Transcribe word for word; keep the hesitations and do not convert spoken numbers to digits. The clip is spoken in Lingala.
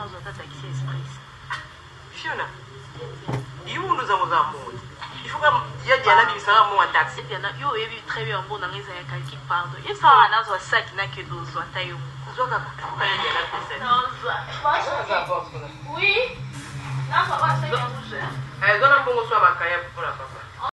nous avons taxi express. Fiona, il nous avons amour. Il faut qu'il y ait des amis qui sont en taxi. Il y a eu très bien bon dans les années qui parlent. Il faut un autre sac n'a que deux soit taillé. Oui. Non, ça va, c'est un rouge. Elle donne un bon soir à Kaya pour la papa.